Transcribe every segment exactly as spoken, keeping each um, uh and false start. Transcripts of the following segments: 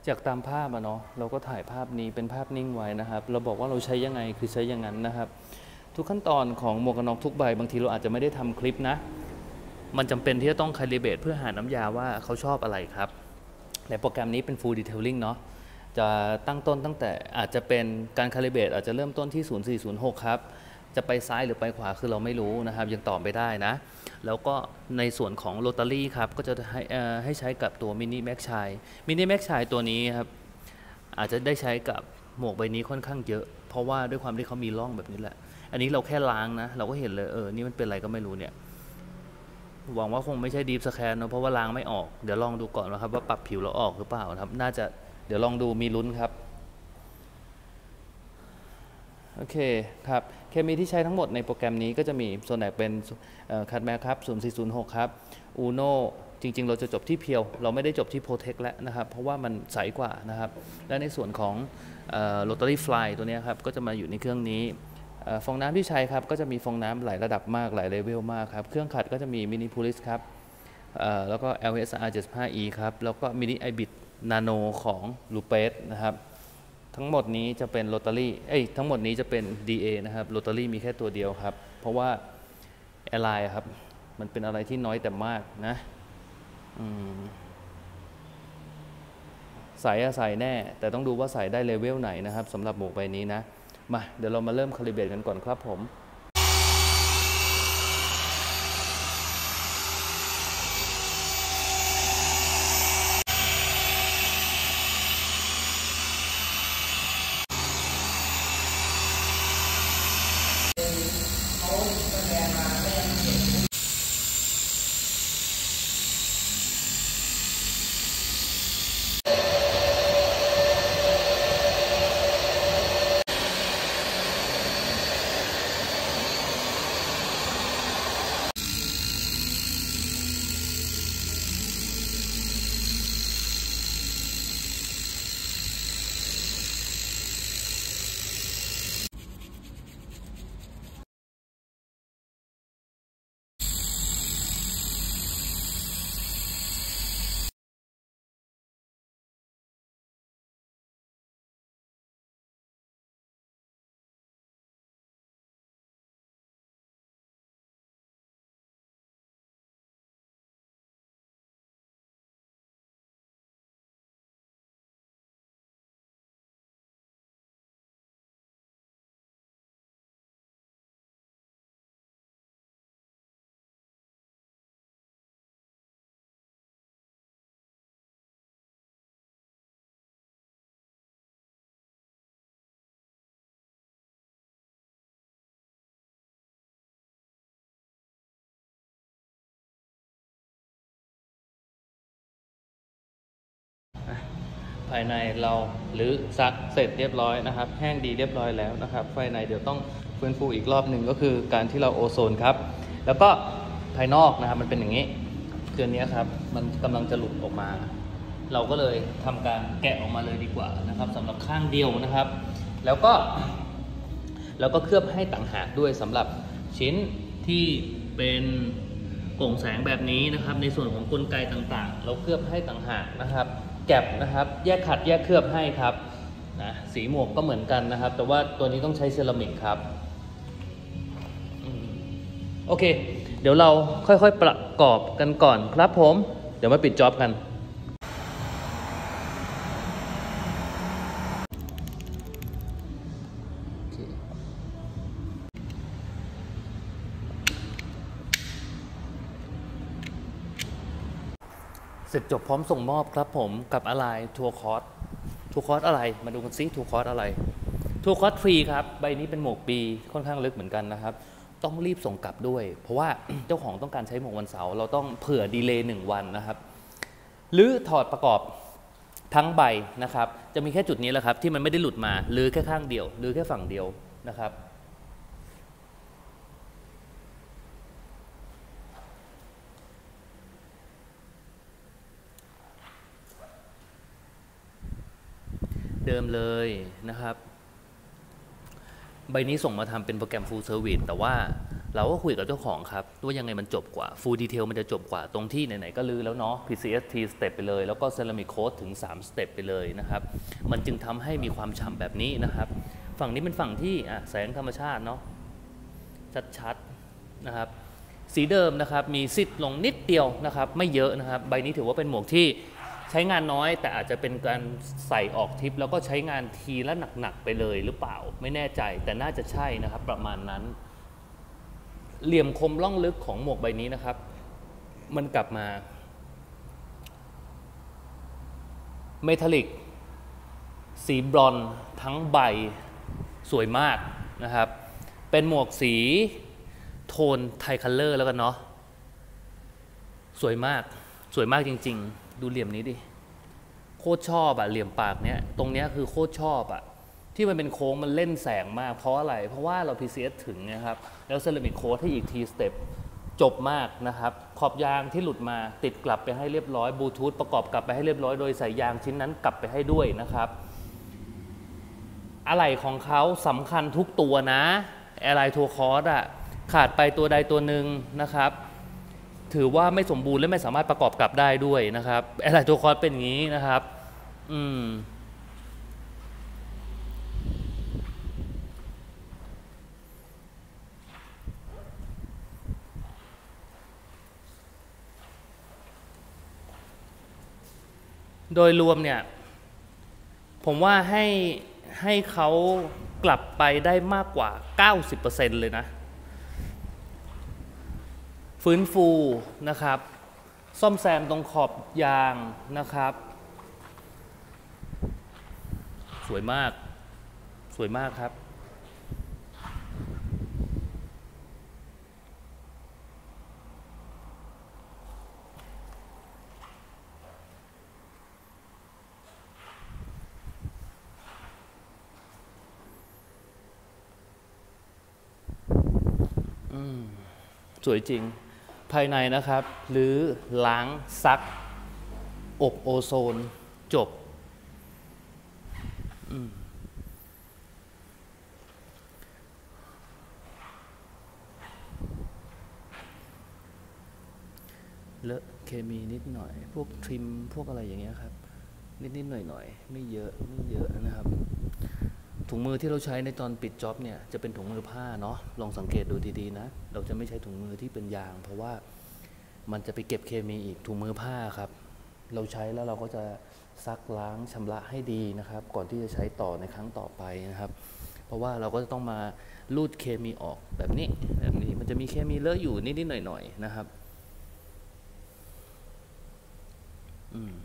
จากตามภาพอะเนาะเราก็ถ่ายภาพนี้เป็นภาพนิ่งไว้นะครับเราบอกว่าเราใช้ยังไงคือใช้อย่างนั้นนะครับทุกขั้นตอนของหมวกกันน็อกทุกใบบางทีเราอาจจะไม่ได้ทำคลิปนะมันจำเป็นที่จะต้องคาลิเบรตเพื่อหาน้ำยาว่าเขาชอบอะไรครับและโปรแกรมนี้เป็น Full Detailing เนาะจะตั้งต้นตั้งแต่อาจจะเป็นการคาลิเบรตอาจจะเริ่มต้นที่ศูนย์สี่ศูนย์หกครับจะไปซ้ายหรือไปขวาคือเราไม่รู้นะครับยังตอบไม่ได้นะแล้วก็ในส่วนของโรตารี่ครับก็จะให้ให้ใช้กับตัวมินิแม็กชัยมินิแม็กชัยตัวนี้ครับอาจจะได้ใช้กับหมวกใบนี้ค่อนข้างเยอะเพราะว่าด้วยความที่เขามีร่องแบบนี้แหละอันนี้เราแค่ล้างนะเราก็เห็นเลยเออนี่มันเป็นอะไรก็ไม่รู้เนี่ยหวังว่าคงไม่ใช่ดีฟสแกนเนาะเพราะว่าล้างไม่ออกเดี๋ยวลองดูก่อนนะครับว่าปรับผิวแล้วออกหรือเปล่าครับน่าจะเดี๋ยวลองดูมีลุ้นครับโอเคครับเคมีที่ใช้ทั้งหมดในโปรแกรมนี้ก็จะมีส่วนใหญ่เป็นคัดแมครับศูนย์สี่ศูนย์หกครับอูโนจริงๆเราจะจบที่เพียวเราไม่ได้จบที่โปรเทคแล้วนะครับเพราะว่ามันใสกว่านะครับและในส่วนของโรตารี่ฟลายตัวนี้ครับก็จะมาอยู่ในเครื่องนี้ฟองน้ำที่ใช้ครับก็จะมีฟองน้ำหลายระดับมากหลายเลเวลมากครับเครื่องขัดก็จะมีมินิพูลิสครับแล้วก็ แอล เอส อาร์ เจ็ดสิบห้า อี ครับแล้วก็มินิไอบิดนาโนของลูเปสนะครับทั้งหมดนี้จะเป็นโรตารี่เอ้ยทั้งหมดนี้จะเป็น ดี เอ นะครับโรตารี่มีแค่ตัวเดียวครับเพราะว่าแอร์ไลน์ครับมันเป็นอะไรที่น้อยแต่มากนะใส่อะใส่แน่แต่ต้องดูว่าใส่ได้เลเวลไหนนะครับสำหรับหมวกใบนี้นะมาเดี๋ยวเรามาเริ่มคาลิเบรตกันก่อนครับผมภายในเราหรือซักเสร็จเรียบร้อยนะครับแห้งดีเรียบร้อยแล้วนะครับภายในเดี๋ยวต้องฟื้นฟูอีกรอบหนึ่งก็คือการที่เราโอโซนครับแล้วก็ภายนอกนะครับมันเป็นอย่างนี้เดือนนี้ครับมันกำลังจะหลุดออกมาเราก็เลยทำการแกะออกมาเลยดีกว่านะครับสำหรับข้างเดียวนะครับแล้วก็แล้วก็เคลือบให้ต่างหากด้วยสำหรับชิ้นที่เป็นโก่งแสงแบบนี้นะครับในส่วนของกลไกต่างๆเราเคลือบให้ต่างหากนะครับแก็บนะครับแยกขัดแยกเคลือบให้ครับนะสีหมวกก็เหมือนกันนะครับแต่ว่าตัวนี้ต้องใช้เซรามิกครับโอเคเดี๋ยวเราค่อยๆประกอบกันก่อนครับผมเดี๋ยวมาปิดจ็อบกันเสร็จจบพร้อมส่งมอบครับผมกับอะไรทัวร์คอร์สทัวร์คอร์สอะไรมาดูกันซิทัวร์คอร์สอะไรทัวร์คอร์สฟรีครับใบนี้เป็นหมวกปีค่อนข้างลึกเหมือนกันนะครับต้องรีบส่งกลับด้วยเพราะว่าเจ้าของต้องการใช้หมวกวันเสาร์เราต้องเผื่อดีเลย์หนึ่งวันนะครับหรือถอดประกอบทั้งใบนะครับจะมีแค่จุดนี้แหละครับที่มันไม่ได้หลุดมาหรือแค่ข้างเดียวหรือแค่ฝั่งเดียวนะครับเดิมเลยนะครับใบนี้ส่งมาทำเป็นโปรแกรม Full Service แต่ว่าเราก็คุยกับเจ้าของครับว่ายังไงมันจบกว่า Full Detail มันจะจบกว่าตรงที่ไหนๆก็ลือแล้วเนาะ พี ซี เอส ที สเต็ปไปเลยแล้วก็ Ceramic Coat ถึงสามสเต็ปไปเลยนะครับมันจึงทำให้มีความฉ่ำแบบนี้นะครับฝั่งนี้เป็นฝั่งที่แสงธรรมชาติเนาะชัดๆนะครับสีเดิมนะครับมีซิดลงนิดเดียวนะครับไม่เยอะนะครับใบนี้ถือว่าเป็นหมวกที่ใช้งานน้อยแต่อาจจะเป็นการใส่ออกทริปแล้วก็ใช้งานทีละหนักๆไปเลยหรือเปล่าไม่แน่ใจแต่น่าจะใช่นะครับประมาณนั้นเหลี่ยมคมล่องลึกของหมวกใบนี้นะครับมันกลับมาเมทัลลิกสีบรอนซ์ทั้งใบสวยมากนะครับเป็นหมวกสีโทนไทคัลเลอร์แล้วกันเนาะสวยมากสวยมากจริงๆดูเหลี่ยมนี้ดิโคตรชอบอะเหลี่ยมปากเนี้ยตรงเนี้ยคือโคตรชอบอะที่มันเป็นโค้งมันเล่นแสงมากเพราะอะไรเพราะว่าเรา พี ซี เอส ถึงนะครับแล้วเซรามิกโค้ดให้อีกทีสเต็ปจบมากนะครับขอบยางที่หลุดมาติดกลับไปให้เรียบร้อยบลูทูธประกอบกลับไปให้เรียบร้อยโดยใส่ยางชิ้นนั้นกลับไปให้ด้วยนะครับอะไหล่ของเขาสำคัญทุกตัวนะอะไหล่ทัวร์คอร์สอะขาดไปตัวใดตัวหนึ่งนะครับถือว่าไม่สมบูรณ์และไม่สามารถประกอบกลับได้ด้วยนะครับอะไหล่ทัวร์คอร์สเป็นอย่างนี้นะครับอืมโดยรวมเนี่ยผมว่าให้ให้เขากลับไปได้มากกว่า เก้าสิบเปอร์เซ็นต์ เลยนะฟื้นฟูนะครับซ่อมแซมตรงขอบยางนะครับสวยมากสวยมากครับสวยจริงภายในนะครับหรือล้างซักอบโอโซนจบเลอะเคมีนิดหน่อยพวกทริมพวกอะไรอย่างเงี้ยครับนิดๆหน่อยๆไม่เยอะไม่เยอะนะครับถุงมือที่เราใช้ในตอนปิดจ็อบเนี่ยจะเป็นถุงมือผ้าเนาะลองสังเกตดูดีๆนะเราจะไม่ใช้ถุงมือที่เป็นยางเพราะว่ามันจะไปเก็บเคมีอีกถุงมือผ้าครับเราใช้แล้วเราก็จะซักล้างชำระให้ดีนะครับก่อนที่จะใช้ต่อในครั้งต่อไปนะครับเพราะว่าเราก็จะต้องมาลูดเคมีออกแบบนี้แบบนี้มันจะมีเคมีเลอะอยู่นิดๆหน่อยๆนะครับอืม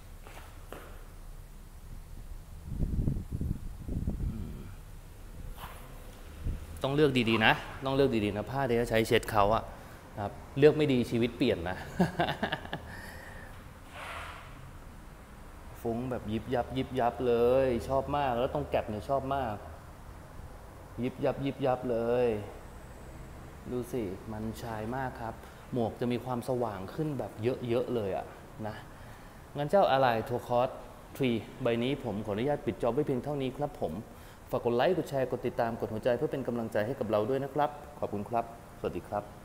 ต้องเลือกดีๆนะต้องเลือกดีๆนะผ้าที่จะใช้เช็ดเขาอะครับเลือกไม่ดีชีวิตเปลี่ยนนะฟุ้งแบบยิบยับยิบยับเลยชอบมากแล้วตรงแก็บเนี่ยชอบมากยิบยับยิบยับเลยดูสิมันชายมากครับหมวกจะมีความสว่างขึ้นแบบเยอะๆเลยอะนะงั้นเจ้าอะไรทัวร์คอร์สทรีใบนี้ผมขออนุญาตปิดจ็อบไว้เพียงเท่านี้ครับผมฝากกดไลค์กดแชร์กดติดตามกดหัวใจเพื่อเป็นกำลังใจให้กับเราด้วยนะครับขอบคุณครับสวัสดีครับ